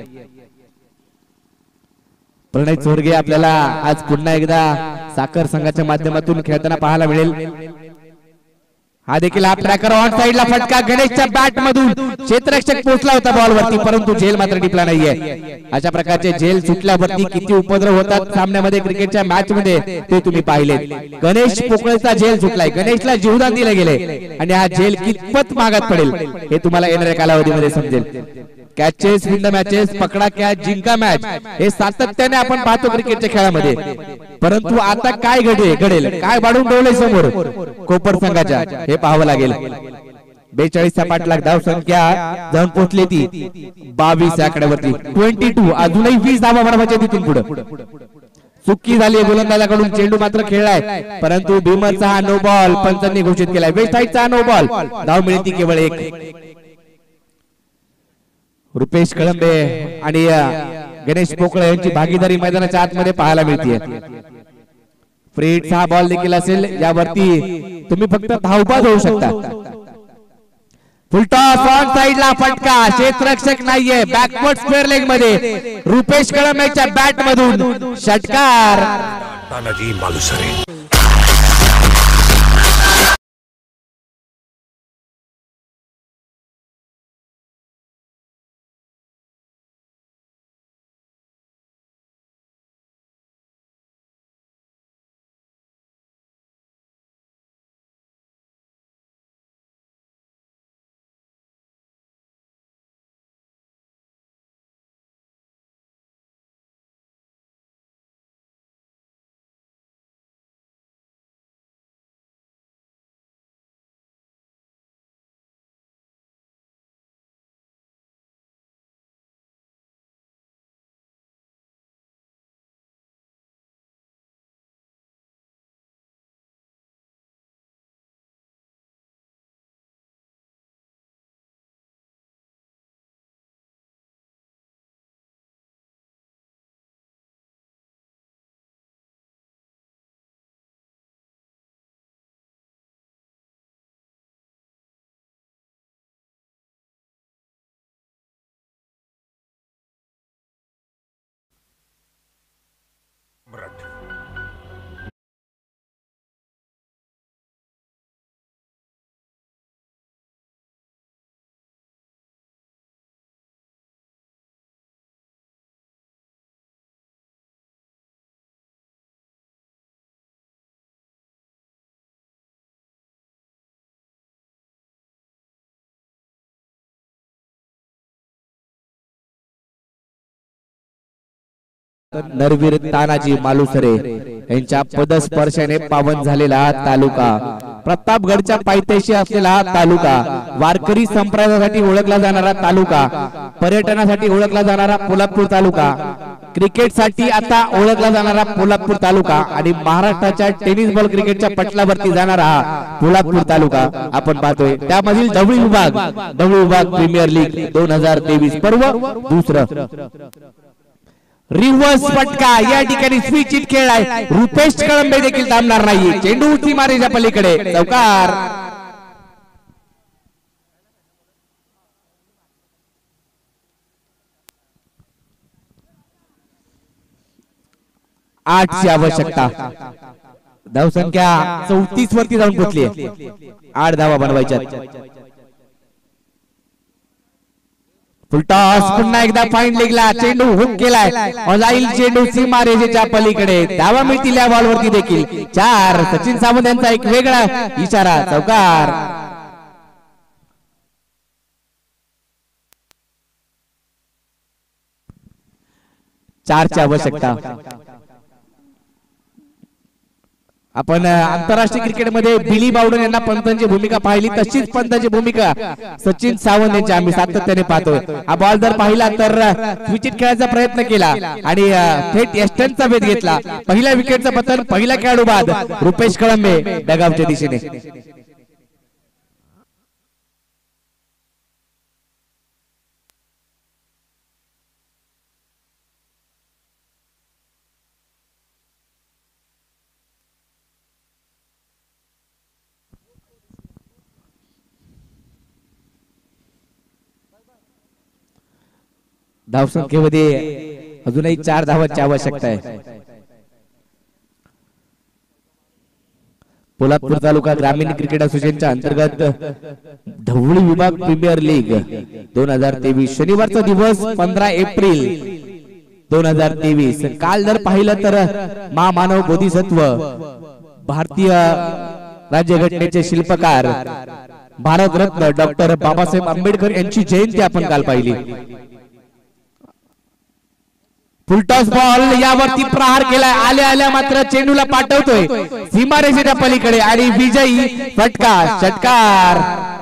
प्रणय चोरगे आपल्याला आज पुन्हा एकदा साखर संघाच्या माध्यमातून खेळताना पाहायला मिळेल। हा देखील हा ट्रॅकर ऑन साइडला फटका गणेशच्या बॅट मधून क्षेत्ररक्षक पोहोचला होता बॉल वरती परंतु झेल मात्र टिपला नाहीये। अशा प्रकारचे झेल सुटल्यावरती किती उपद्रव होतात सामन्यामध्ये, क्रिकेटच्या मॅच मध्ये ते तुम्ही पाहिले। गणेश पोकळचा झेल सुटलाय, गणेशला जीवदान दिले गेले आणि हा झेल कितपत मागात पडेल हे तुम्हाला येणाऱ्या कालावधीमध्ये समजेल। कॅचेस विन द मॅचेस, पकडा कॅच जिंका मॅच हे सातत्याने आपण पाहतो क्रिकेटच्या खेळामध्ये, परंतु आता काय घडे घडेल काय वाढून ठेवले समोर कोपर संघाच्या हे पाहावं लागेल। बेचाळीस चा पाठलाग, धाव संख्या जाऊन पोहोचली ती बावीस आकड्यावरती। बावीस अजूनही वीस धावा बनवायच्या तिथून पुढे। चुकी झाली गोलंदाजाकडून, चेंडू मात्र खेळलाय परंतु भीमरचा हा नो बॉल पंचांनी घोषित केलाय। वेस्ट साइडचा नो बॉल, धाव मिळती केवळ एक। रुपेश कळंबे आणि गणेश पोकळे यांची भागीदारी मैदानाच्या आतमध्ये पाहायला मिळते। फ्री हिट हा बॉल देखील असेल, यावरती तुम्ही फक्त धावबाद होऊ शकता। फुलटॉस ऑन साइडला फटका, क्षेत्ररक्षक नाहीये, बॅकवर्ड स्क्वेअर लेग मध्ये रुपेश कळंबेच्या बॅट मधून षटकार। तानाजी मालुसरे। नरवीर तानाजी मालुसरे यांच्या पदस्पर्शाने पावन झालेला तालुका, प्रतापगडच्या पायथ्याशी असलेला हा तालुका, वारकरी संप्रदायासाठी ओळखला जाणारा तालुका, पर्यटनासाठी ओळखला जाणारा पोलादपूर तालुका, क्रिकेटसाठी आता ओळखला जाणारा पोलादपूर तालुका आणि महाराष्ट्राच्या टेनिस बॉल क्रिकेटच्या पटलावरती जाणारा हा पोलादपूर तालुका आपण पाहतोय. त्यामधील ढवळी विभाग, ढवळी विभाग प्रीमियर लीग दोन हजार तेवीस पर्व दुसरं. रिव्हर्स फटका या ठिकाणी स्विच हिट खेळलाय. रुपेश कळंबे देखील थांबणार नाही. चेंडू उची मारेच्या पलीकडे चौकार. आठची आवश्यकता. धावसंख्या चौतीस वरती जाऊन पोहोचली. आठ धावा बनवायच्या. फुलटॉस पुन्हा एकदा फाईन लेगला. चेंडू हुक केलाय. जाईल चेंडू सीमारेषेच्या पलीकडे. धावा मिळतील या बॉलवरती देखील. चार. सचिन सावंत यांचा एक वेगळा इशारा. चौकार. चारची आवश्यकता. आपण आंतरराष्ट्रीय क्रिकेटमध्ये बिली बावडन यांना पंतांची भूमिका पाहिली, तशीच पंतांची भूमिका सचिन सावंत यांची आम्ही सातत्याने पाहतोय. हा बॉल जर पाहिला तर विकेट खेळायचा प्रयत्न केला आणि थेट एस्टनचा वेध घेतला. पहिल्या विकेटचं पतन, पहिला खेळाडू बाद रुपेश कळंबे डगआउटच्या दिशेने. धावसंख्येमध्ये अजूनही चार धावांची आवश्यकता आहे. पोलादपूर तालुका ग्रामीण क्रिकेट असोसिएशनच्या अंतर्गत ढवळी विभाग प्रीमियर लीग दोन हजार तेवीस. शनिवारचा दिवस पंधरा एप्रिल दोन हजार तेवीस. काल जर पाहिलं तर महामानव बोधिसत्व, भारतीय राज्यघटनेचे शिल्पकार, भारतरत्न डॉक्टर बाबासाहेब आंबेडकर यांची जयंती आपण काल पाहिली. फुलटॉस बॉल यावरती प्रहार केलाय. आल्या आल्या मात्र चेंडूला पाठवतोय सीमारेषेच्या पलीकडे आणि विजयी फटका. षटकार.